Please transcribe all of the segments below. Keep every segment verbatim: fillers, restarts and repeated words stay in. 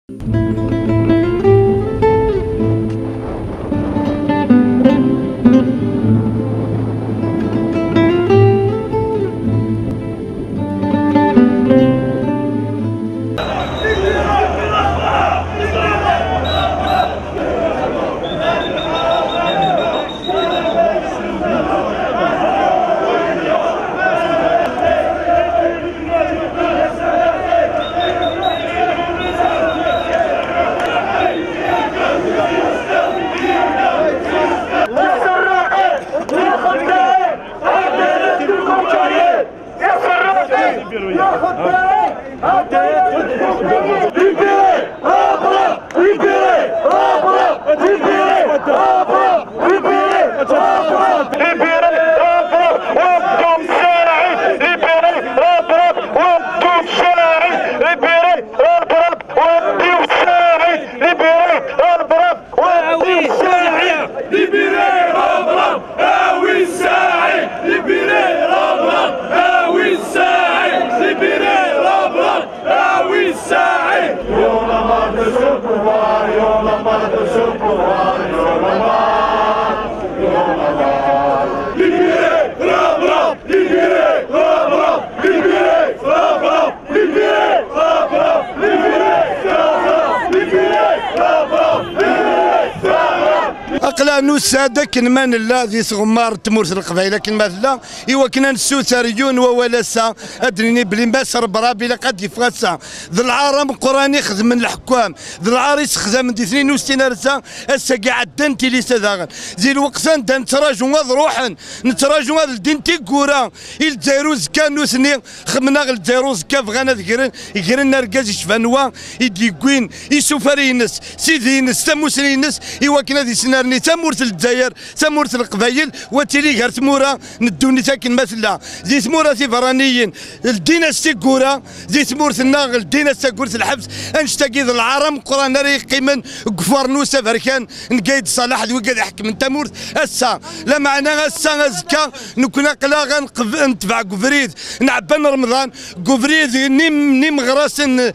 أقلا نسادة كنمان لا ذي ثغمار تمورث القبائل لكن مثلا إوا كنا نسوثريون وولاسا أدريني بلي ماس ربرا بلا قد يفغسا ذي العارم قراني خذ من الحكام ذي العاريس خذا من دي اثنين وستين رسا هسا قاعد دنتي لي سداغن زي الوقسان دا نتراجعوا هذا روحا نتراجعوا هذا الدنتي كورا الجيروز كانوا سنين خمنا الجيروز كاف غانا ذكرن يكرن نركز يشفانوا يديكوين يسوفرينس سيدينس تموسرينس إوا كنا ذي سنارني تمورت الجزائر تمورت القبائل وتيلي غير تمورا ندوني تاكن مثلا زي تمورا سيفرانيين الديناستي كورا زي تمورت الناغ الديناستي كورت الحبس انشتاقي العرم قران ري قيمن كفارنوسا فركان نقايد صلاح ذوي قاعد يحكم انت مورت اسا لا معنى اسا ازكا نكون قلا نتبع كفريد نعبان رمضان كفريد نيم نيم غراسن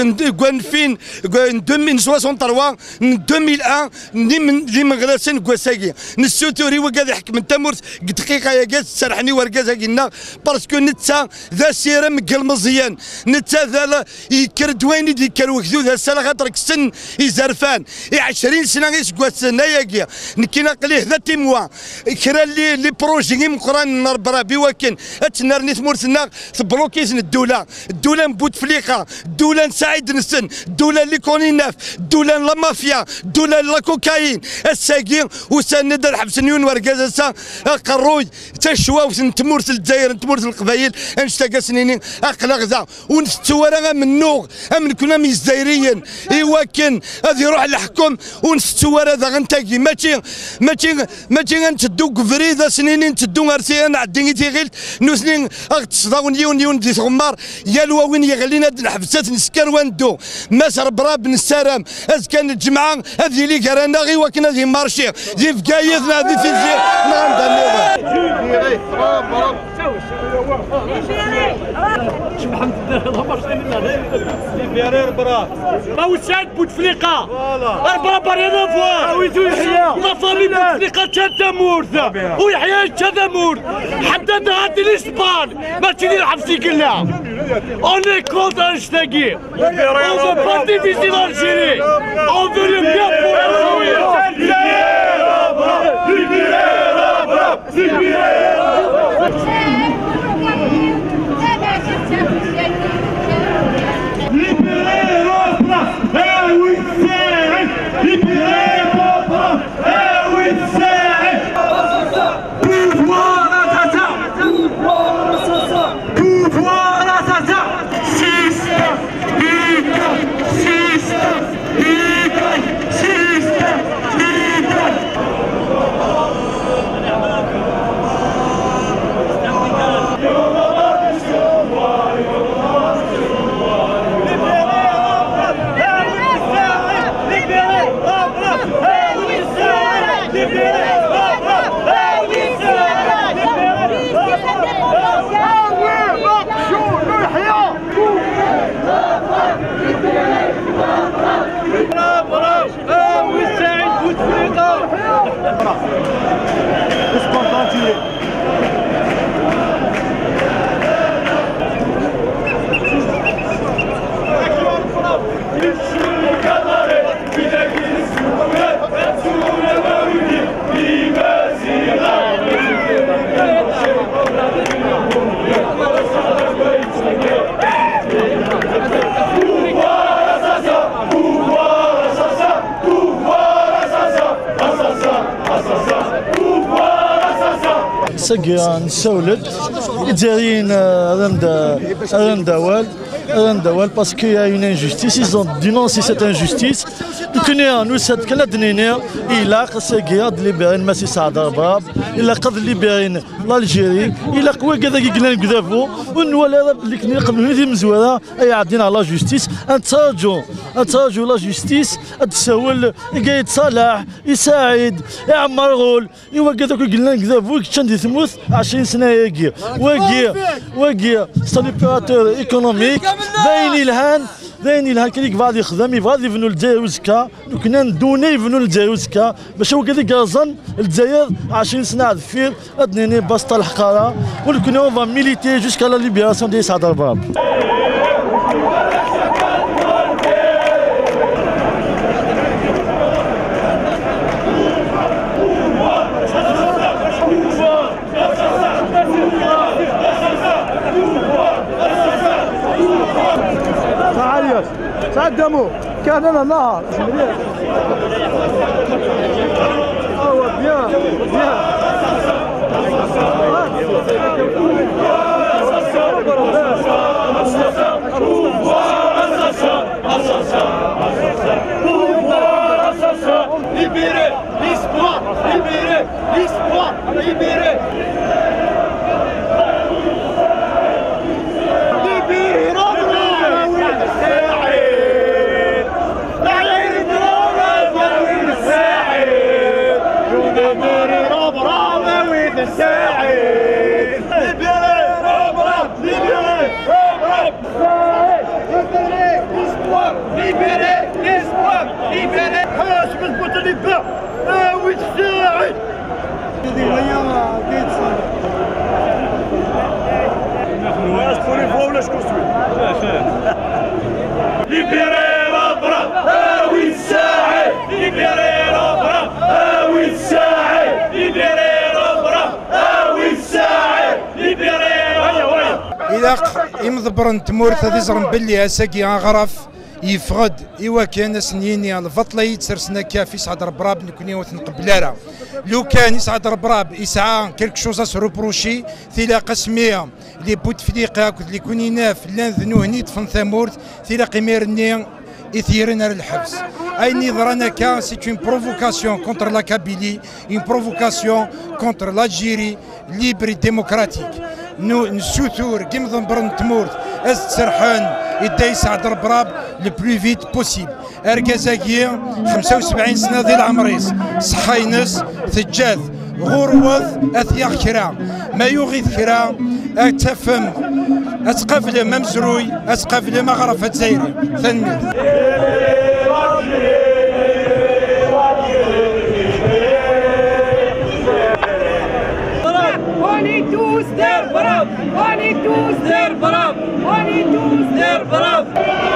فين ألفين وثلاثة ألفين وواحد نيم نيم غراسن كواساكي نسوتوري وقاعد يحكم انت مورت دقيقه يا قاس سرحني ورقازا قلنا باسكو نتا ذا سيرم قال مزيان نتا ذا يكرد وين يدير وكذو ذا السنه خاطر السن يزرفان عشرين سنه غير كواسنا ياكيا نكينا قليه ذا تيموا كرا لي لي بروجي مقران نربرا بوكن اتنرني ثمورتنا بلوكيزن الدوله الدوله مبوت فليقه الدوله نساعد نسن الدوله اللي كوني ناف الدوله لا مافيا الدوله لا كوكايين الساقي وسند الحبس نيون ورقازا قروي تشوا وتمورت الجزائر تمورت القبائل انشتاق سنين اقلق ذا ونستورا من نوغ امن كنا من الجزائريين ايوا كان هذا يروح الحكم ونستورا ذا غنتاقي ماشي ماشي ماشي غنتدو كفريدا سنين نتدو غرسيان عديني تيغيل نو سنين اغتصداو نيون نيون دي ثغمار يالوا وين يغلينا الحبسات نسكر وندو ماس ربرا بن السلام از كان الجمعه هذه اللي كرانا غي وكنا ذي مارشي ذي فكايثنا ذي تيزي موساد بوتفليقه أربعة بريضة فوا ما فامي بوتفليقه شاده مورثة ويحيى شاده مورث حتى هاتي الاسبان ما تشيلي الحبسي كلها اوني كونت انشتاقي اون فو با ديفيزي l'Algérie on veut le bien pour l'Algérie. Libérez, ساقي نسولد الجزائريين رندوال رندوال باسكو يا اون انجستيس ils ont dénoncé cette injustice كنا نوسد كنا دنينا الى ساقي ليبرين ماشي سعد رباب الا قد ليبرين الجيري الا قوى كذا قلنا نكذافو ونولا اللي كنا قبل هذه مزوره اي عدينا على لا جوستيس نتراجو نتراجو لا جوستيس تسول قايد صلاح يساعد يعمر غول ايوا كذا قلنا نكذافو كان ثموث عشرين سنه ياكي واكي واكي ساليبيراتور ايكونوميك باين الهان باين الهان كليك غادي يخدم يبغى يبنوا الجزائر وزكا كنا ندوني يبنوا الجزائر وزكا باش هو كذا كازن الجزائر عشرين سنه على الفير ادنيني بسطه الحقاره ولكن اون فا ميليتي جوسكا لا ليبيراسيون ديال سعد رباب. تقدموا كان لنا نهار ايوا بيان بيان libéré l'espoir libéré l'espoir libéré Libérez la brave, ah oui ça libérez la brave, ah oui ça libérez la brave, ah oui ça libérez la brave. إذا يمضبرن تمورث هذي زرن باللي أساقي غرف يفقد إوا كان سنيني الفطلة يتسرسنا كافي سعد ربراب نكوني وثن قبلارا لو كان يسعد ربراب يسعى كلك شوز سروبروشي ثلا قسمية لي بوتفليقيا كنت لي كوني ناف لان ذنو هني تفن ثامورث ثلا قميرني يثيرنا للحبس اي نظرانا كان سي اون بروفوكاسيون كونتر لا كابيلي اون بروفوكاسيون كونتر لاجيري ليبري ديموكراتيك نو نسوثور كيما ضمبرن تمورث از تسرحان يدا يسعد ربراب لو بلو فيت بوسيبل اركازاكي خمسة وسبعين سنه ذي العمريس صحاينس ثجاث غروض اثياغ كرا ما يغيث كرا اتفهم اتقفل ممزروي اتقفل مغرفه زايري ثني Oni tous der brave, oni tous der brave, oni tous der brave.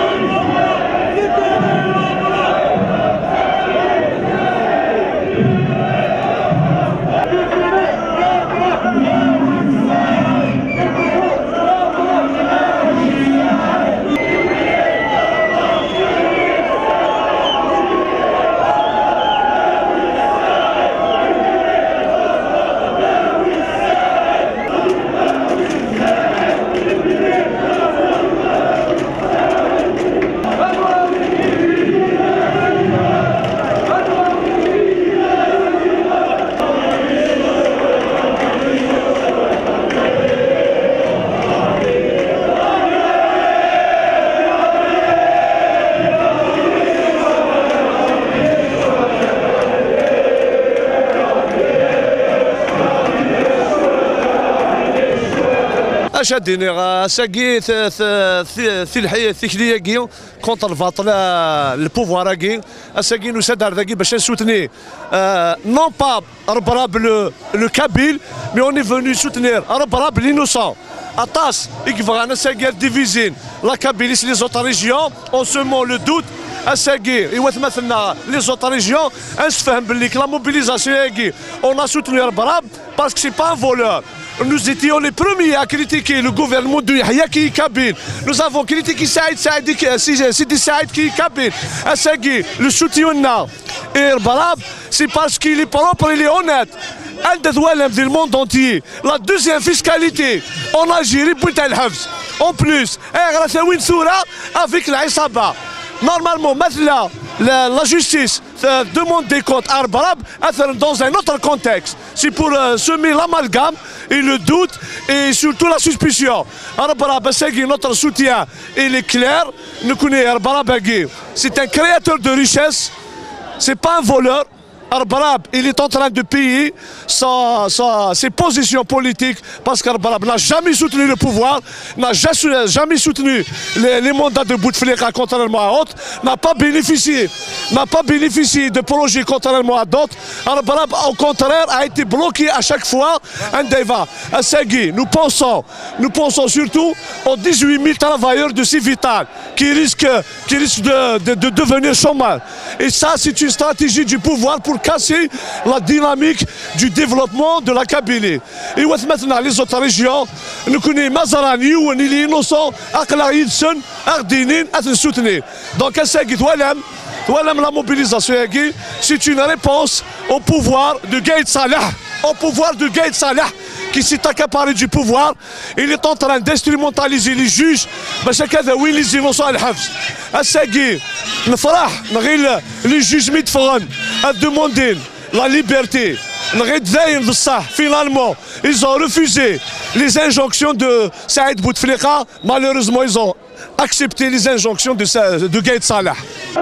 شاديني ساكي في الحياه الثكليه كي كونتر الفاطل البوفوار كي ساكي نساد هذاكي باش نسوتني نون با ربراب لو كابيل مي اوني فوني سوتنير ربراب لينوسون اطاس يكفغانا ساكي ديفيزين la Kabylie, c'est les autres régions, on se met le doute. Assagui, les autres régions, la mobilisation, on a soutenu Arbarab parce que ce n'est pas un voleur. Nous étions les premiers à critiquer le gouvernement de Yahya qui est Kabyle. Nous avons critiqué Saïd Saïd Sidi Saïd qui est Kabyle. Assagui, le soutien et Arbarab, c'est parce qu'il est propre et il est honnête. Du monde entier. La deuxième fiscalité en Algérie, en plus, avec la Isaba. Normalement, maintenant, la, la justice euh, demande des comptes à Arbarab dans un autre contexte. C'est pour euh, semer l'amalgame et le doute et surtout la suspicion. Arbarab, notre soutien, il est clair. Nous connaissons Arbarab, c'est un créateur de richesse, c'est pas un voleur. Arbarab, il est en train de payer sa, sa, ses positions politiques parce qu'Arbarab n'a jamais soutenu le pouvoir, n'a jamais soutenu les, les mandats de Bouteflika contrairement à d'autres, n'a pas bénéficié, n'a pas bénéficié de projets contrairement à d'autres. Arbarab, au contraire, a été bloqué à chaque fois un débat. À Sagui, nous pensons, nous pensons surtout aux dix-huit mille travailleurs de Civital qui risquent, qui risquent de, de, de devenir chômeurs. Et ça, c'est une stratégie du pouvoir pour casser la dynamique du développement de la Kabylie. Et maintenant, les autres régions, nous connaissons Mazarani, il est innocent, Akla Yidson, Ardinin, à se soutenir. Donc, la mobilisation, c'est une réponse au pouvoir de Gaïd Salah, au pouvoir de Gaïd Salah, qui s'est accaparé du pouvoir. Il est en train d'instrumentaliser les juges باش هكذا وين les innocents à الحبس. الساقي نفرح نغير les juges متفغن à demander la liberté. نغير دايم بصح finalement ils ont refusé les injonctions de Saïd Bouteflika. Malheureusement ils ont accepté les injonctions de, de Gaïd Salah.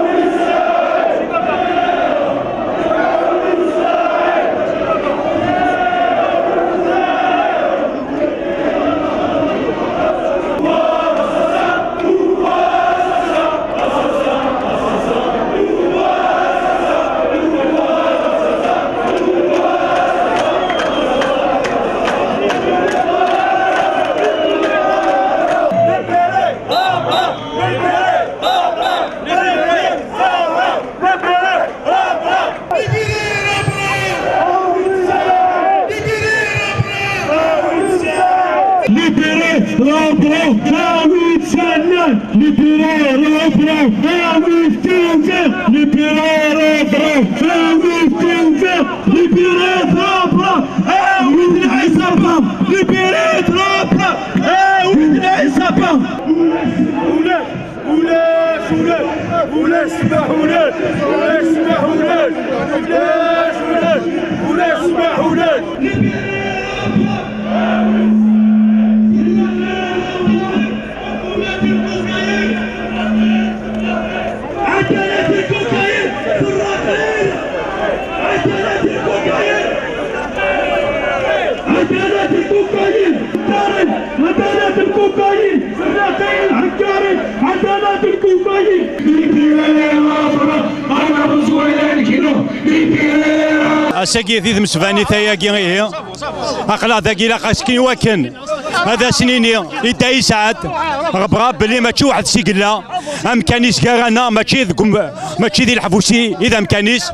أساقي ذي مسفاني ثياقي هي أقلا ذاقي لا قاسكين وكن هذا سنيني إدا يسعد غبغا بلي ماشي واحد سيقلا أمكانيس كارانا ماشي ذكم ماشي ذي الحفوسي إذا أمكانيس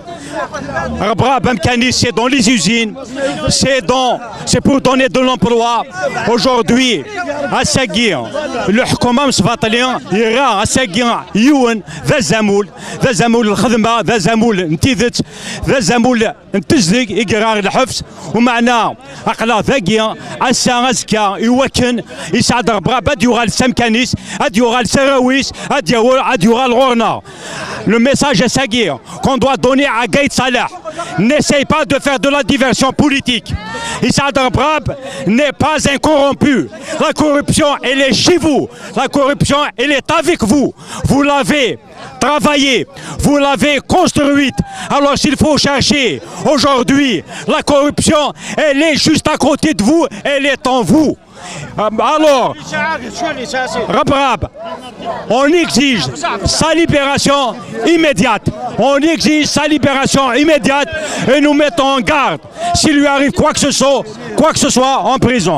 غبغا بأمكانيس سي دون لي زوزين سي دون سي بور دوني دو لومبروا أوجوردوي أساقي الحكومة مسفاطلين يرى أساقي يون ذا زامول ذا زامول الخدمة ذا زامول انتيذت ذا زامول انتزلق يقرار الحفظ ومعنا أقلا ذاقيا أسا أزكا يوكن يسعد ربغا باد يغال سمكانيس أد يغال سراويس أد يغال غورنا. Le message est sagui qu'on doit donner à Gaïd Salah. N'essaye pas de faire de la diversion politique. Issad Brab n'est pas un corrompu. La corruption, elle est chez vous. La corruption, elle est avec vous. Vous l'avez travaillé, vous l'avez construite. Alors s'il faut chercher aujourd'hui, la corruption, elle est juste à côté de vous, elle est en vous. Alors, Rabrab, on exige sa libération immédiate. On exige sa libération immédiate et nous mettons en garde s'il lui arrive quoi que ce soit, quoi que ce soit en prison.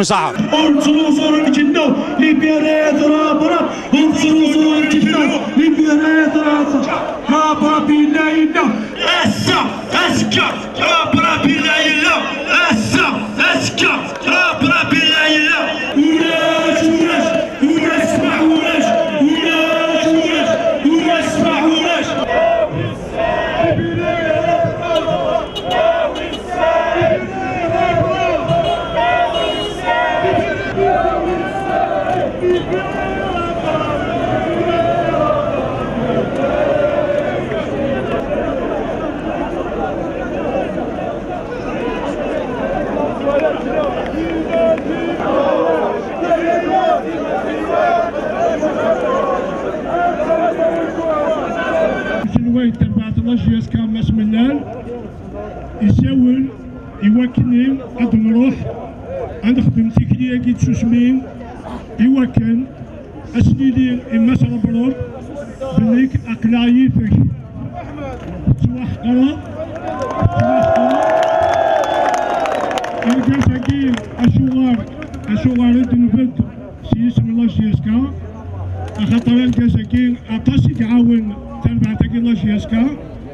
جيسكا ماس ملال يساول يوكلني غادي نروح غنخدم تيكليا كي تسوسمين يوكل اسنيدي اما صربروب بليك اقلاعي فيك توحقرا توحقرا الجلساكي اشوار اشوار دنفد سي اسم الله جيسكا خاطر الجلساكي اقاسي يعاون تنبع تاكي الله جيسكا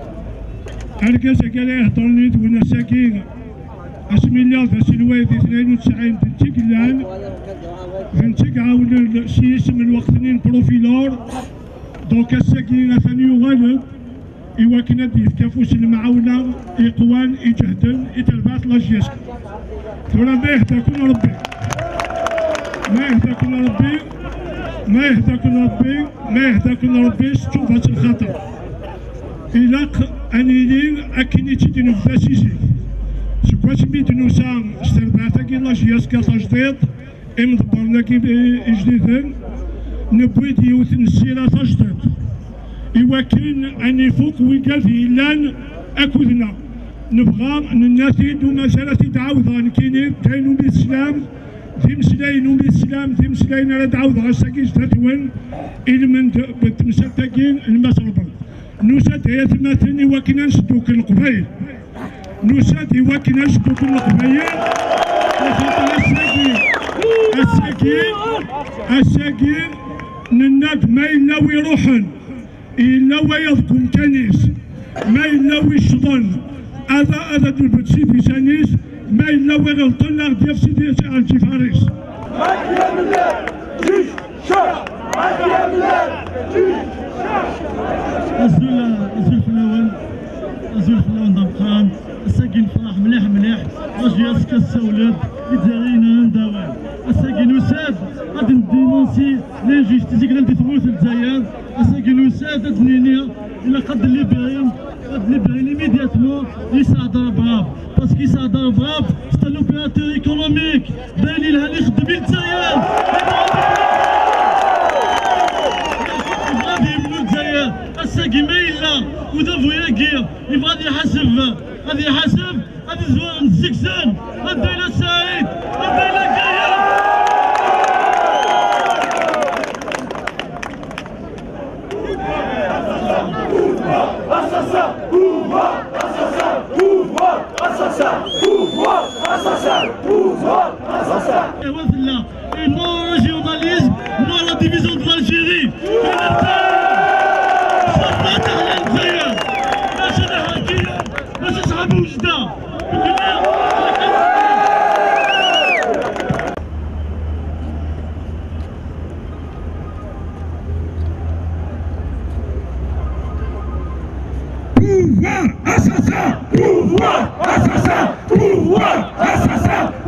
هركا سكالي هطرنيت وانا ساكين اسمي الله ذا سلوات اثنين وتسعين بنتيك اللان بنتيك عاون سي اسم الوقتنين بروفيلور دوكا الساكين ثاني يغالب إوا كنا ديف كافوس المعاونة إقوان يجهدن يتلبات لاجيسك ثورا ما يهداكم ربي ما يهداكم ربي ما يهداكم ربي ما يهداكم ربي ستشوف هاد الخطر إلا أنيلين أكيني تيدينو باسيسي سكواش بيت نوسام استربعتا كي لاجيسك تجديد إمضبر لكي جديدن نبويد يوثن السيرة تجديد إوا كاين أني فوق ويقال في إلان أكودنا نبغى نناشد ومازال تتعاود كاينين كاينو بالسلام في مسلاين بالسلام في مسلاين راه تعاود غاساكي تتوين إلى من تمساتاكين المسربر نوسات هي ثماتني وكنا نشدوك القبايل نوسات هي وكنا نشدوك القبايل وخاطر الساكين الساكين الساكين نناد ما يلاوي روحن إلا ويضكم كنيس ما إلا ويشطن هذا هذا البت سيدي سانيس ما إلا ويغلطن غدير سيدي الجي فارس معك يا بلاد جيش شرع معك يا بلاد جيش شرع أزول أزول في الأول أزول في الأول دمقان الساكن فرح مليح مليح راجل ياسك السولد يدارينا نداوي الساكن وساد غادي ندينونسي لانجيستيسي كنا ندي ثموث الجزائر الساكن وساد هاد النينيا إلا قد ليبيريهم قد ليبيري ليميدياتمون يساعد ربراب باسكو يساعد ربراب ستا لوبيراتور ايكونوميك باين لها اللي يخدم الجزائر غادي يبنوا الجزائر الساكن ما إلا ودا فوياكير يبغى غادي يحاسب غادي يحاسب غادي يزور الزكزان غادي إلى سعيد غادي إلى كايا Assassin, pouvoir, assassin, pouvoir, assassin, pouvoir, assassin, pouvoir, assassin. Et voilà, et non le journalisme, non la division de l'Algérie. Pouvoir, assassin, pouvoir, assassin, pouvoir, assassin.